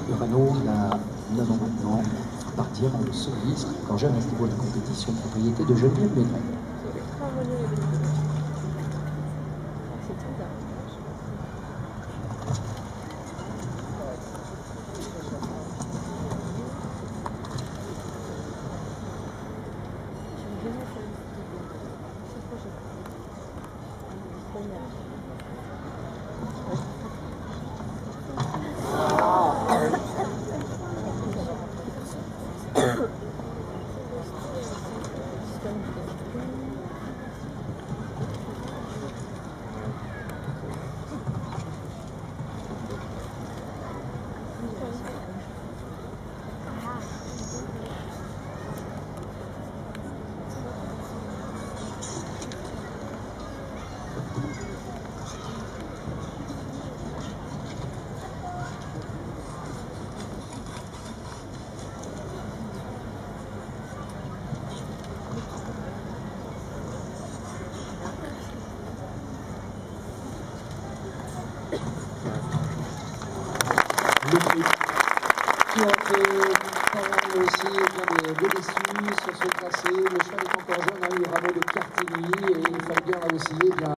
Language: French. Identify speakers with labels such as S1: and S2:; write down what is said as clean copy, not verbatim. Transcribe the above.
S1: Urano, il a 9 ans maintenant, partir en soliste, encore jeune à ce niveau de la compétition, propriété de Geneviève Maigret. Le prix qui a fait quand même aussi bien des déçus sur ce tracé. Le cheval est encore jeune, hein, il y aura mot de Cartigny et il fallait bien là aussi.